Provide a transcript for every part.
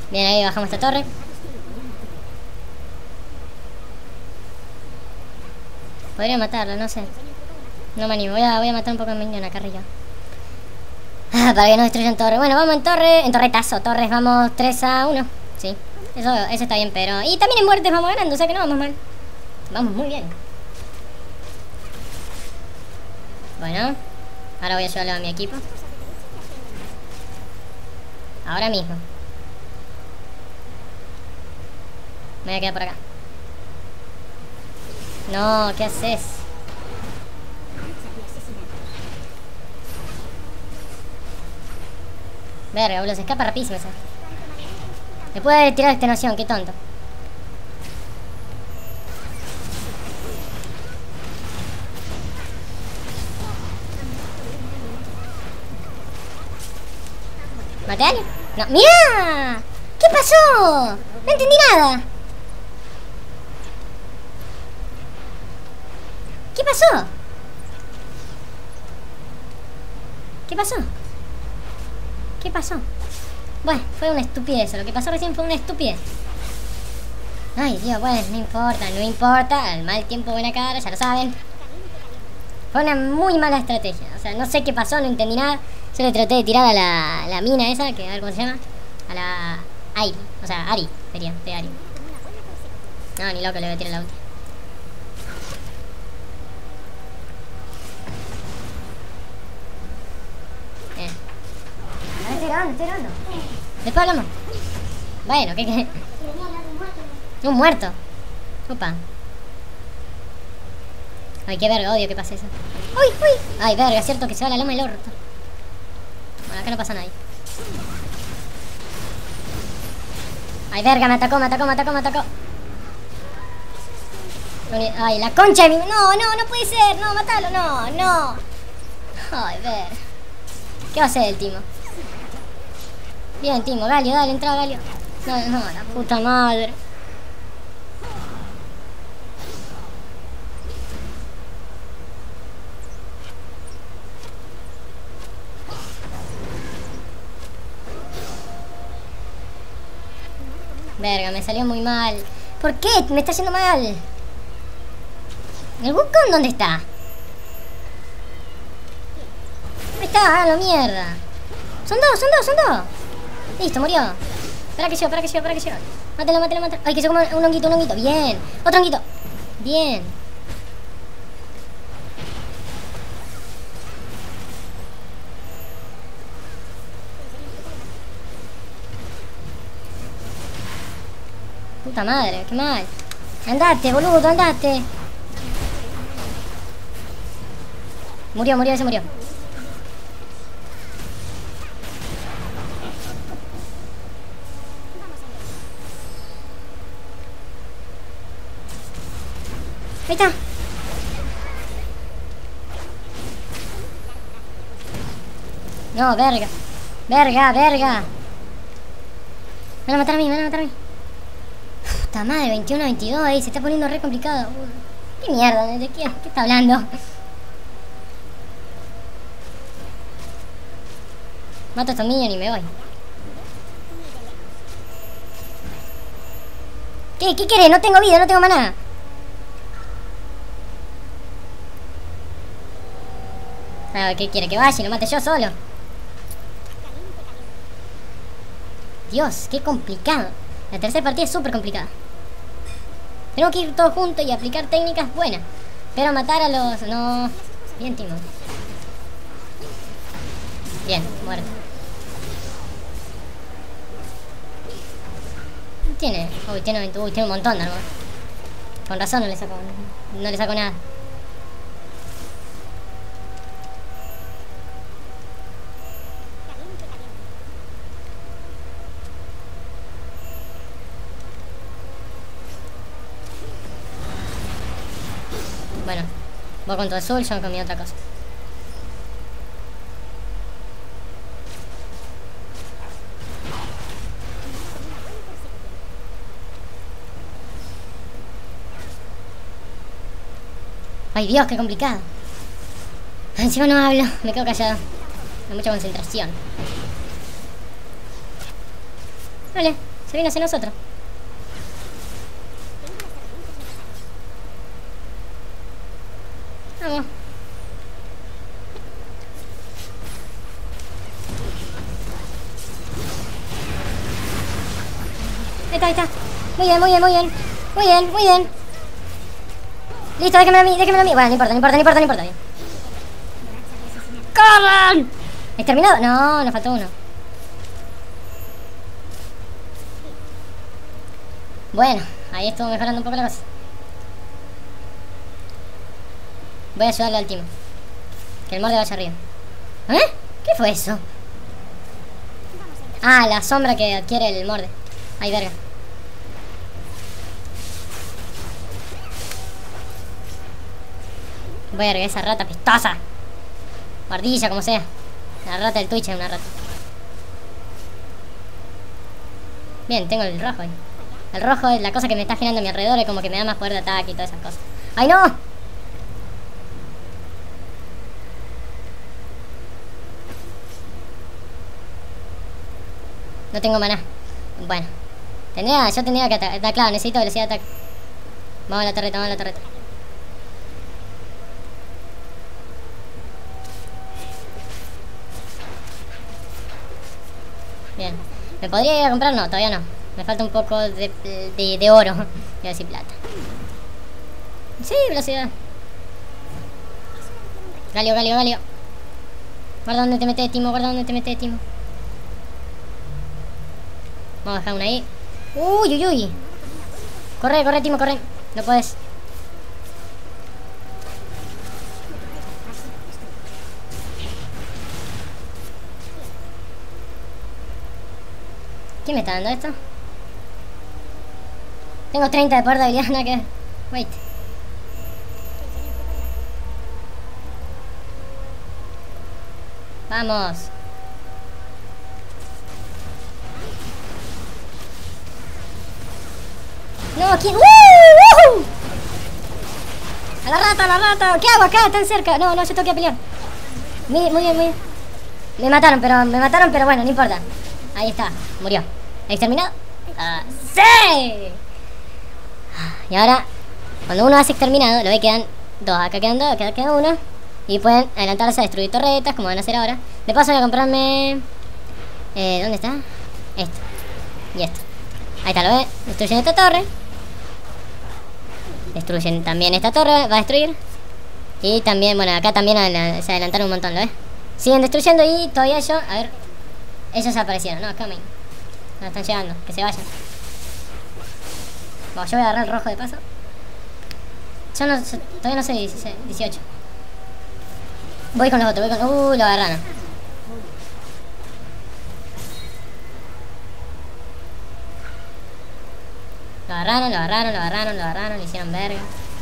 Bien, ahí bajamos esta torre. Podría matarla, no sé. No me animo, voy a matar un poco de minion acá arriba. Para que no destruyan torre. Bueno, vamos en torre, en torretazo, torres, vamos 3-1. Sí, eso está bien, pero... Y también en muertes vamos ganando, o sea que no vamos mal. Vamos muy bien. Bueno, ahora voy a llevarlo a mi equipo. Ahora mismo. Me voy a quedar por acá. No, ¿qué haces? Verga, boludo, se escapa rapidísimo esa. Me puede tirar extenuación, qué tonto. ¿Maté a alguien? No, ¡mira! ¿Qué pasó? No entendí nada. ¿Qué pasó? ¿Qué pasó? ¿Qué pasó? Bueno, fue una estupidez. Lo que pasó recién fue una estupidez. Ay, Dios, bueno, no importa, no importa. El mal tiempo, buena cara, ya lo saben. Fue una muy mala estrategia. O sea, no sé qué pasó, no entendí nada. Solo traté de tirar a la mina esa, que a ver cómo se llama. A la Ari. O sea, Ari, sería, de Ari. No, ni loco le voy a tirar la ulti. Estoy grabando. Después hablamos. Bueno, ¿qué? Un muerto. Opa. Ay, qué verga, odio que pase eso. ¡Uy, uy! Ay, verga, es cierto que se va la loma del orto. Bueno, acá no pasa nadie. Ay, verga, me atacó. Ay, la concha de mi... No puede ser. No, matalo, no. Ay, verga. ¿Qué va a hacer el Timo? Bien, Timo, Galio, dale, entra, Galio. No, la puta madre. Verga, me salió muy mal. ¿Por qué? Me está yendo mal. ¿El Wukong dónde está? ¿Dónde está? ¡Ah, la mierda! Son dos. Listo, murió. Para que yo. Mátalo. Ay, que se coma un honguito. Bien. Otro honguito. Bien. Puta madre, qué mal. Andate, boludo, andate. Murió, ese murió. Ahí está. No, verga. Me van a matar a mí. Puta madre, 21-22 ahí. Se está poniendo re complicado. ¿Qué mierda? ¿De qué está hablando? Mato a estos minions y me voy. ¿Qué querés? No tengo vida, no tengo maná. ¿Qué quiere? ¿Que vaya y lo mate yo solo? Dios, qué complicado. La tercera partida es súper complicada. Tenemos que ir todos juntos y aplicar técnicas buenas. Pero matar a los... No... Bien, Timo. Bien, muerto. Tiene... Uy, tiene un montón de armas. Con razón no le saco nada. Bueno, voy con todo azul, yo con mi otra cosa. Ay, Dios, qué complicado. Encima no hablo, me quedo callado. Hay mucha concentración. Vale, Se vino hacia nosotros. Vamos. Ahí está. Muy bien, muy bien, muy bien. Muy bien, muy bien. Listo, déjamelo a mí, déjamelo a mí. Bueno, no importa, no importa, no importa, no importa. Bien. ¡Corran! ¿Exterminado? No, nos faltó uno. Bueno, ahí estuvo mejorando un poco la cosa. Voy a ayudarle al team. Que el morde vaya arriba. ¿Eh? ¿Qué fue eso? Ah, la sombra que adquiere el morde. Ay, verga. Verga, esa rata pistosa. Guardilla, como sea. La rata del Twitch es una rata. Bien, tengo el rojo ahí. El rojo es la cosa que me está girando a mi alrededor. Es como que me da más poder de ataque y todas esas cosas. ¡Ay, no! No tengo maná. Bueno. Yo tendría que atacar. Claro, necesito velocidad de ataque. Vamos a la torreta, vamos a la torreta. Bien. ¿Me podría ir a comprar? No, todavía no. Me falta un poco de oro. Voy a decir plata. Sí, velocidad. Galio, Galio, Galio. Guarda donde te metes, Timo, guarda donde te metes, Timo. Vamos a dejar una ahí. Uy, uy, uy. Corre, corre, Timo, corre. No puedes. ¿Quién me está dando esto? Tengo 30 de poder de habilidad, nada que ver. Wait. Vamos. No, ¿quién? ¡Woo! A la rata, a la rata. ¿Qué hago acá? Tan cerca. No, no, yo tengo que pelear. Muy bien, muy bien. Me mataron, pero bueno, no importa. Ahí está, murió. ¿Exterminado? ¡Sí! Y ahora, cuando uno hace exterminado, lo ve que quedan dos. Acá quedan dos, acá queda uno. Y pueden adelantarse a destruir torretas, como van a hacer ahora. De paso voy a comprarme... ¿dónde está? Esto. Y esto. Ahí está, ¿lo ve? Destruyen esta torre. Destruyen también esta torre, va a destruir. Y también, bueno, acá también se adelantaron un montón, ¿lo ves? Siguen destruyendo y todavía ellos... A ver... Ellos aparecieron, no, coming. No, están llegando, que se vayan. Bueno, yo voy a agarrar el rojo de paso. Yo no, todavía no sé 18. Voy con los otros, voy con... lo agarraron. Lo agarraron, le hicieron verga.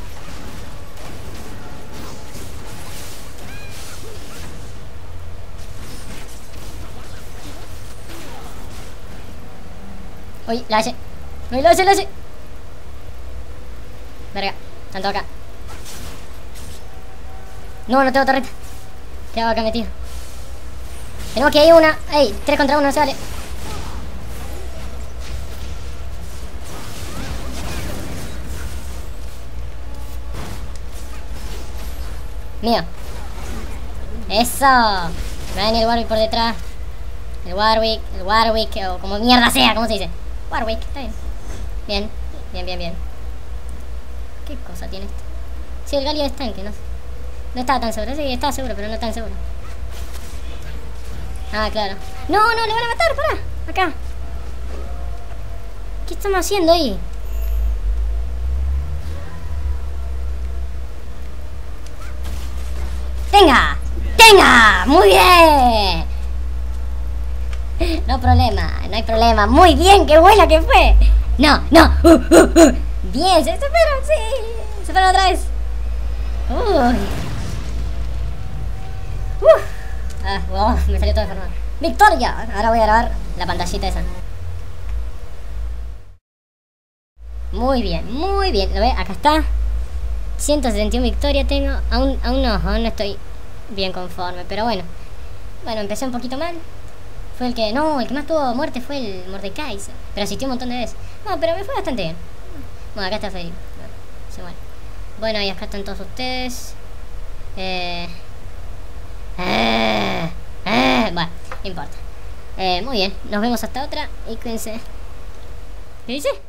Uy, la hace. Uy, la hace. Verga, tanto acá. No, no tengo torreta. ¿Qué hago acá metido? Tenemos que ir una. Ey, 3 contra 1, no se vale. Mío. Eso. Me va a venir el Warwick por detrás. El Warwick, o como mierda sea, ¿cómo se dice? Warwick, está bien. Bien. ¿Qué cosa tiene esto? Sí, el Galio es tanque, no estaba tan seguro. Sí, estaba seguro, pero no tan seguro. Ah, claro. No, le van a matar, pará. Acá. ¿Qué estamos haciendo ahí? ¡Tenga! ¡Muy bien! No hay problema. Muy bien, qué buena que fue. No. Bien, se superó, sí. Se superó otra vez. Uy. Me salió todo deformado. ¡Victoria! Ahora voy a grabar la pantallita esa. Muy bien. ¿Lo ves? Acá está. 171 victoria tengo. Aún no estoy bien conforme, pero bueno. Bueno, empecé un poquito mal. Fue el que... No, el que más tuvo muerte fue el Mordecai. Pero asistió un montón de veces. No, pero me fue bastante bien. Bueno, acá está Freddy. Se muere. Bueno, y acá están todos ustedes. Bueno, no importa. Muy bien, nos vemos hasta otra. Y cuídense. ¿Qué dice?